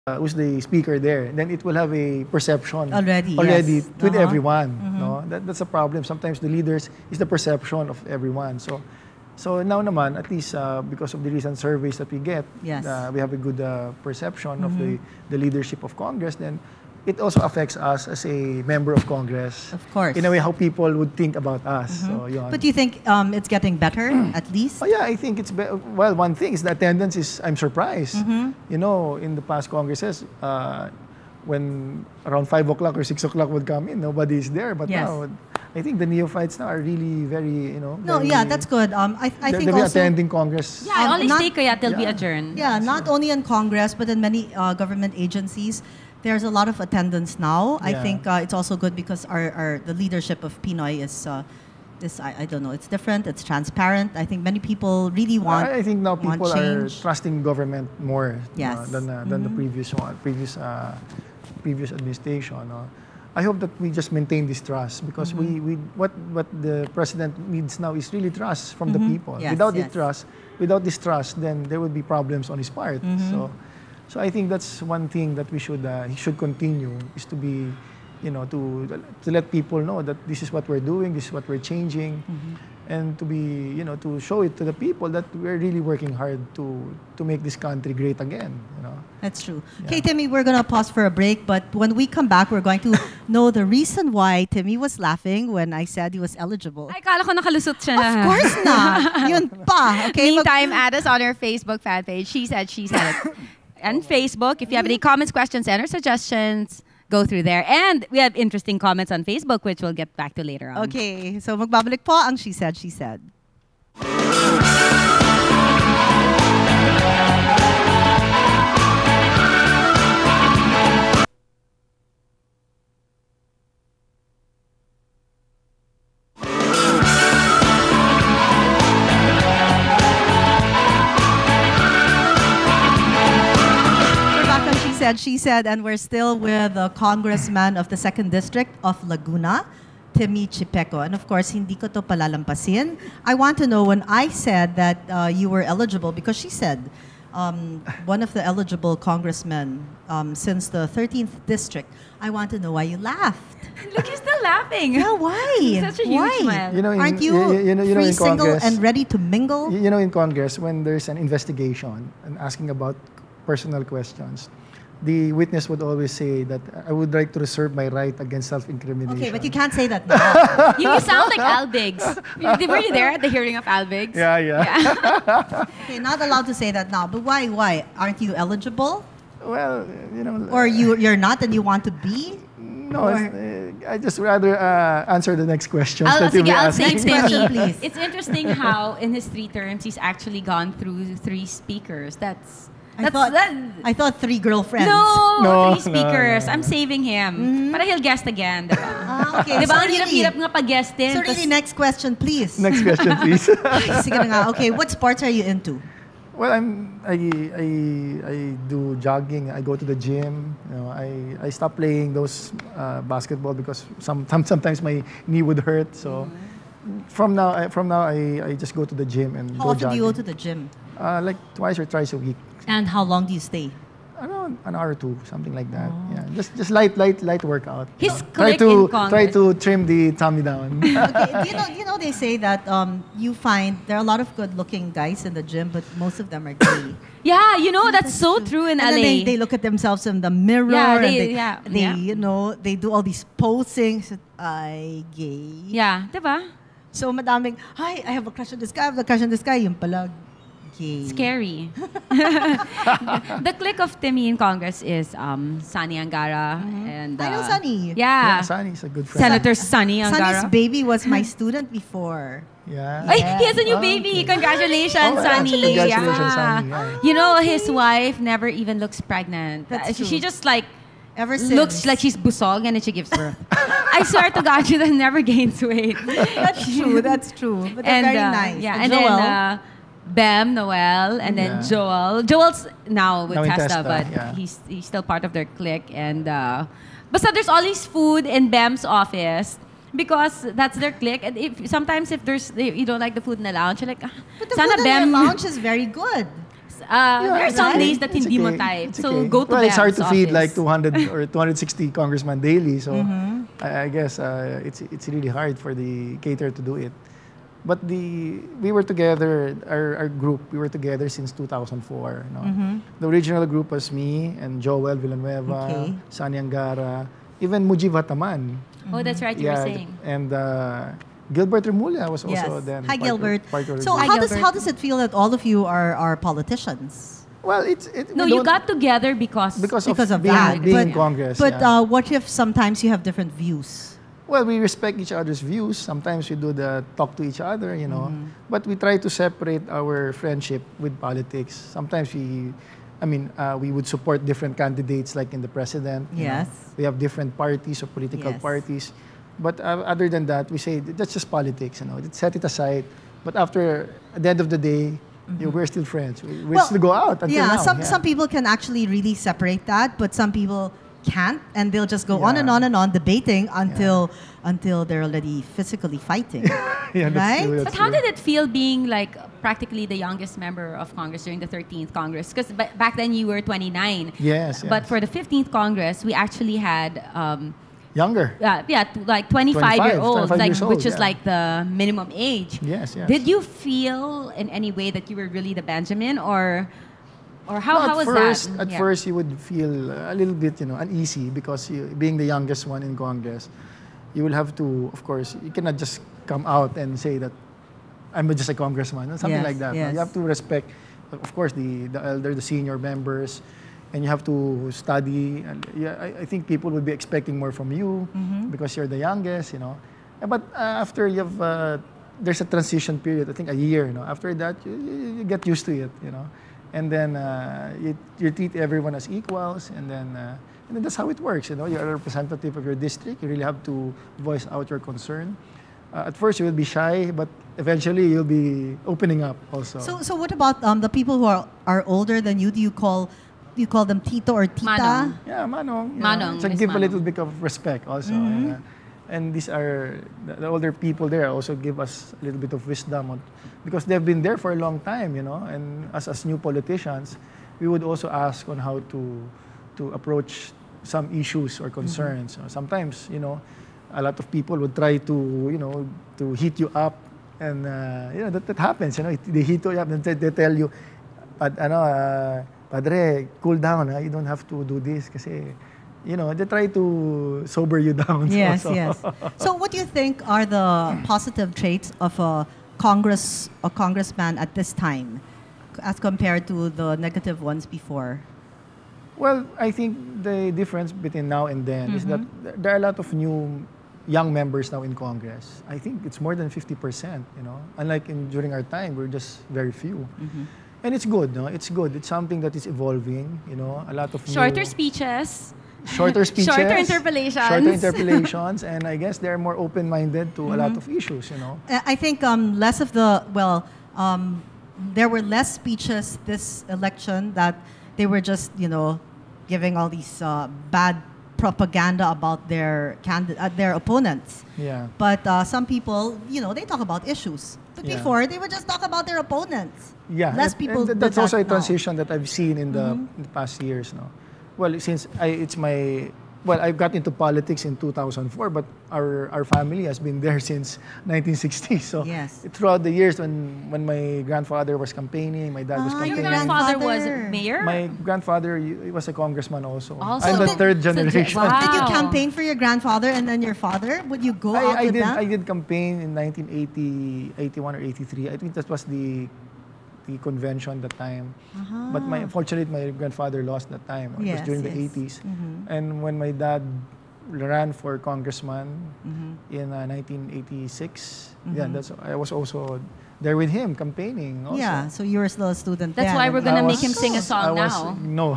who's the speaker there, then it will have a perception already yes. with everyone. No, that's a problem. Sometimes the leaders is the perception of everyone. So now naman, at least because of the recent surveys that we get, yes. We have a good perception of the leadership of Congress. Then it also affects us as a member of Congress. Of course. In a way, how people would think about us. So, yun. But do you think it's getting better, at least? Oh, yeah, I think it's well, one thing is the attendance is, I'm surprised. You know, in the past Congresses, when around 5 o'clock or 6 o'clock would come in, nobody is there. But yes. now, I think the neophytes now are really very, No, very, yeah, that's good. I think they're also attending Congress. Yeah, I only stay kaya till we adjourn. Yeah, not only in Congress, but in many government agencies. There's a lot of attendance now. I think it's also good because the leadership of Pinoy is I don't know, it's different, it's transparent. I think many people really want I think now people are trusting government more yes. than the previous administration. I hope that we just maintain this trust because what the president needs now is really trust from the people. Yes, Without this trust, then there will be problems on his part. So I think that's one thing that we should he should continue is to be, to let people know that this is what we're doing, this is what we're changing, and to be, to show it to the people that we're really working hard to make this country great again. That's true. Yeah. Okay, Timmy, we're gonna pause for a break, but when we come back, we're going to know the reason why Timmy was laughing when I said he was eligible. Ay, kala ko nakalusot siya. Of course not. Yun pa. Okay. Meantime, add us on our Facebook fan page. She said it. And Facebook, if you have any comments, questions, and or suggestions, go through there. And we have interesting comments on Facebook, which we'll get back to later on. Okay, so magbabalik po ang She Said, She Said. She said, and we're still with the congressman of the 2nd District of Laguna, Timmy Chipeco. And of course, hindi ko to palalampasin. I want to know when I said that you were eligible, because she said one of the eligible congressmen since the 13th District. I want to know why you laughed. Look, you're still laughing. Yeah, why? Such a huge smile. Aren't you free, single, and ready to mingle? In Congress, when there's an investigation and asking about personal questions, the witness would always say that I would like to reserve my right against self-incrimination. Okay, but you can't say that now. You sound like Al Biggs. Were you there at the hearing of Al Biggs? Yeah. Okay, not allowed to say that now. But why? Why? Aren't you eligible? Well, Or you're not and you want to be? No, I just rather answer the next question. I'll say Timmy, please. It's interesting how in his 3 terms he's actually gone through 3 speakers. I thought 3 girlfriends. No, 3 speakers. I'm saving him. Para he'll guest again, diba? Okay. Diba, ang hirap-hirap nga pag-guestin. So really, next question, please. Next question, please. Sige na nga. Okay, what sports are you into? Well, I do jogging. I go to the gym. I stopped playing those basketball because sometimes my knee would hurt. So from now I just go to the gym and How go often jogging. do you go to the gym? Like twice or thrice a week. And how long do you stay? Around an hour or 2, something like that. Yeah, just light workout. His try to trim the tummy down. Okay, do you know they say that you find there are a lot of good-looking guys in the gym, but most of them are gay. Yeah, that's so true in and LA. Then they look at themselves in the mirror. Yeah, they do all these posings. Ay, gay. Yeah, diba? So madaming, hi, I have a crush on this guy. I have a crush on this guy. Yung pala, gay. Scary. The clique of Timmy in Congress is Sunny Angara and I know Sunny. Yeah, Sunny's a good friend. Senator Sunny Angara. Sunny's baby was my student before. Yeah. Ay, he has a new baby. Okay. Congratulations, Sunny. Congratulations, Sunny. Yeah. His wife never even looks pregnant. That's true. She just like Ever since. looks like she's busog and then she gives birth. I swear to God, she never gains weight. That's true. That's true. But they're very nice. Yeah, and Joel. then Bem, Noel, and then Joel. Joel's now with Testa, but he's still part of their clique. And but there's always food in Bem's office because that's their clique. And if you don't like the food in the lounge, you're like, but the sana food in Bem the lounge is very good. There are some days that hindi mo type. So go to it's hard to feed office. like 200 or 260 congressmen daily. So I guess it's really hard for the caterer to do it. But we were together, our group, we were together since 2004. No? The original group was me and Joel Villanueva, Sani Angara, even Mujib Hataman. Oh, that's right, you were saying. And Gilbert Remulla was also then. Hi, Gilbert. So how does it feel that all of you are politicians? Well, you got together because of being, that. Being in Congress. But what if sometimes you have different views? Well, we respect each other's views. Sometimes we do the talk to each other, you know. But we try to separate our friendship with politics. Sometimes we would support different candidates, like in the president. Yes. We have different parties or political parties. But other than that, we say that's just politics, you know. Set it aside. But at the end of the day, we're still friends. We still go out until now. Some people can actually really separate that, but some people can't, and they'll just go on and on and on debating until they're already physically fighting. Right? But how did it feel being like practically the youngest member of Congress during the 13th Congress? Because back then you were 29. Yes. But for the 15th Congress, we actually had younger. Like 25-year-olds, which is like the minimum age. Yes. Did you feel in any way that you were really the Benjamin, or how was that? At first, you would feel a little bit, uneasy because being the youngest one in Congress, you will have to, of course, you cannot just come out and say that I'm just a congressman, something like that. Yes. You have to respect, of course, the elder, the senior members, and you have to study. And I think people would be expecting more from you because you're the youngest, But after you have, there's a transition period, I think a year. After that, you get used to it, And then you treat everyone as equals, and then that's how it works. You're a representative of your district. You really have to voice out your concern. At first, you will be shy, but eventually, you'll be opening up also. So what about the people who are older than you? Do you call them Tito or Tita? Manong. Yeah, Manong. Manong. So give a little bit of respect also. And these are the older people there also give us a little bit of wisdom because they've been there for a long time, And as new politicians, we would also ask on how to approach some issues or concerns. Sometimes, a lot of people would try to heat you up, and that happens. They heat you up and they tell you, Padre, cool down. You don't have to do this, kasi. They try to sober you down. Yes. So what do you think are the positive traits of a congressman at this time as compared to the negative ones before? Well, I think the difference between now and then is that there are a lot of new young members now in Congress. I think it's more than 50%, Unlike during our time, we're just very few. And it's good, no? It's good. It's something that is evolving, A lot of shorter speeches. Shorter speeches. Shorter interpolations. Shorter interpolations. And I guess they're more open-minded to a lot of issues, I think less of there were less speeches this election that they were just, giving all these bad propaganda about their opponents. Yeah. But some people, they talk about issues. But before, they would just talk about their opponents. Yeah. Less people. And that's also a transition that I've seen in the past years, Well, since I got into politics in 2004, but our family has been there since 1960. So throughout the years when my grandfather was campaigning, my dad was campaigning. Your grandfather was mayor? My grandfather he was a congressman also. Also? I'm the third generation. Wow. Did you campaign for your grandfather and then your father? Would you go out with them? I did campaign in 1980, 81 or 83. I think that was the convention at the time. But unfortunately, my grandfather lost that time. It was during the 80s. And when my dad ran for congressman in 1986, I was also there with him campaigning also. Yeah, so you were still a student That's then. why we're going to make him sing a song now. No.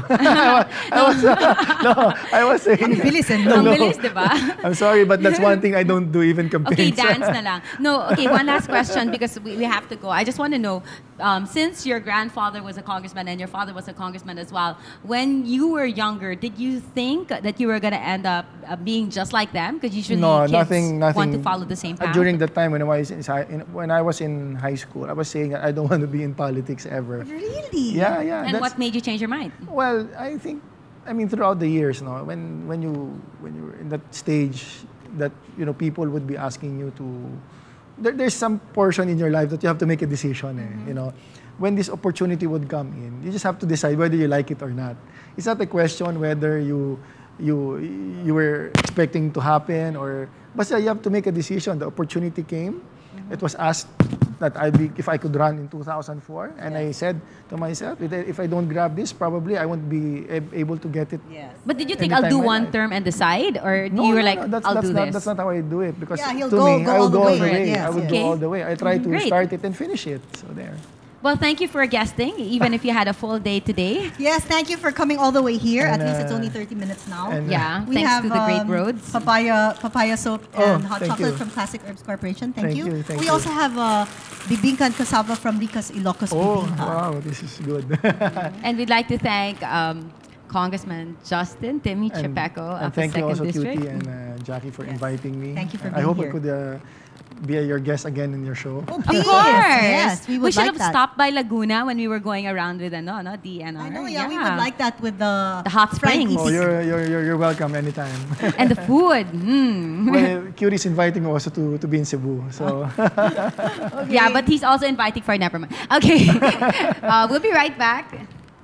I was saying... Ang bilis, Ang bilis, diba? I'm sorry, but that's one thing I don't do even campaigns. Okay, dance na lang. No, okay, one last question because we have to go. I just want to know, since your grandfather was a congressman and your father was a congressman as well, when you were younger, did you think that you were going to end up being just like them? Because usually kids nothing, want to follow the same path. During the time when I was in high high school, I was saying I don't want to be in politics ever. Really? Yeah, yeah. And what made you change your mind? Well, I think, throughout the years, no, when you're in that stage, that people would be asking you to. There's some portion in your life that you have to make a decision. When this opportunity would come in, you just have to decide whether you like it or not. It's not a question whether you were expecting to happen but you have to make a decision. The opportunity came. It was asked that if I could run in 2004, and I said to myself, if I don't grab this, probably I won't be able to get it. Yes. But did you think I'll do one term and decide, or you were like, I'll do this? That's not how I do it, because to me, I will go all the way. Yes, I would go all the way. I try to start it and finish it. So there. Well, thank you for guesting, even if you had a full day today. Yes, thank you for coming all the way here. At least it's only 30 minutes now. We thanks to the great roads. Papaya soap and hot chocolate from Classic Herbs Corporation. Thank you. We also have bibingka and cassava from Rica's Ilocos Bibingka. Wow, this is good. And we'd like to thank Congressman Justin Timmy Chipeco of the 2nd District. Thank you also, Cutie and Jackie, for inviting me. Thank you for being here. I hope I could be your guest again in your show. Oh, of course. Yes, we should have stopped by Laguna when we were going around with DNR. I know, we would like that with the hot springs. Oh, you're welcome anytime. And the food. Well, Curie's inviting me also to be in Cebu. So yeah, but he's also inviting for never mind. Okay. We'll be right back.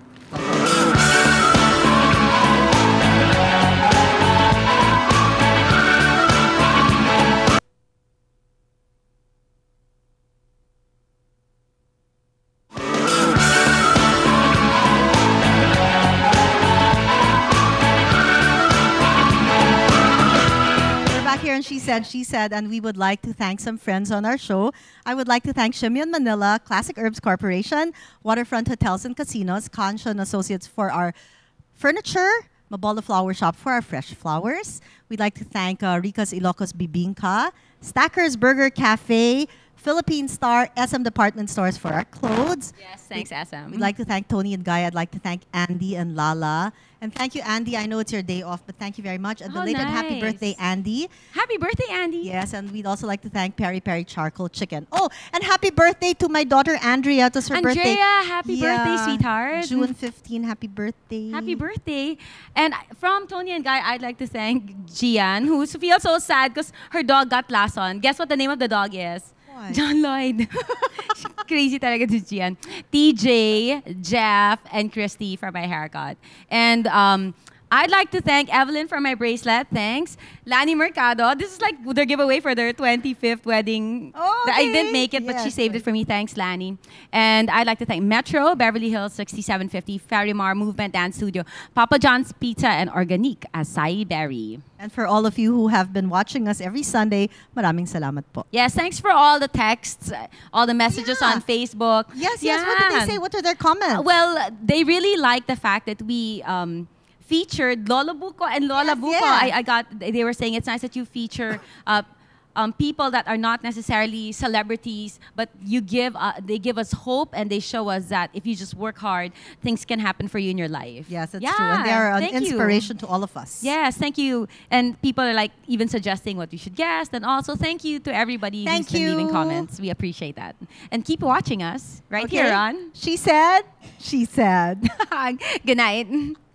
Here and she said, and we would like to thank some friends on our show. I would like to thank Shimion Manila, Classic Herbs Corporation, Waterfront Hotels and Casinos, Concha and Associates for our furniture, Mabola Flower Shop for our fresh flowers. We'd like to thank Rica's Ilocos Bibingka, Stackers Burger Cafe, Philippine Star, SM Department Stores for our clothes. Yes, thanks, SM. We'd like to thank Tony and Guy. I'd like to thank Andy and Lala. And thank you, Andy. I know it's your day off, but thank you very much. And belated happy birthday, Andy. Happy birthday, Andy. Yes, and we'd also like to thank Peri Peri Charcoal Chicken. Oh, and happy birthday to my daughter, Andrea. It was her birthday. Andrea, happy birthday, sweetheart. June 15, happy birthday. Happy birthday. And from Tony and Guy, I'd like to thank Gian, who feels so sad because her dog got lason. Guess what the name of the dog is? What? John Lloyd. Crazy talaga si Gian. TJ, Jeff, and Christy for my haircut. And I'd like to thank Evelyn for my bracelet. Thanks. Lani Mercado. This is like their giveaway for their 25th wedding. Oh, okay. I didn't make it, but she saved it for me. Thanks, Lani. And I'd like to thank Metro, Beverly Hills 6750, Ferrymar Movement Dance Studio, Papa John's Pizza, and Organique, Acai Berry. And for all of you who have been watching us every Sunday, maraming salamat po. Yes, thanks for all the texts, all the messages on Facebook. Yes, yes. What did they say? What are their comments? Well, they really like the fact that we featured Lolo Buko and Lola Buko. They were saying it's nice that you feature people that are not necessarily celebrities, but they give us hope and they show us that if you just work hard, things can happen for you in your life. Yes, that's true. And they are an inspiration to all of us. Yes, thank you. And people are like even suggesting what we should guest. And also thank you to everybody who's been leaving comments. We appreciate that. And keep watching us here on She Said, She Said. Good night.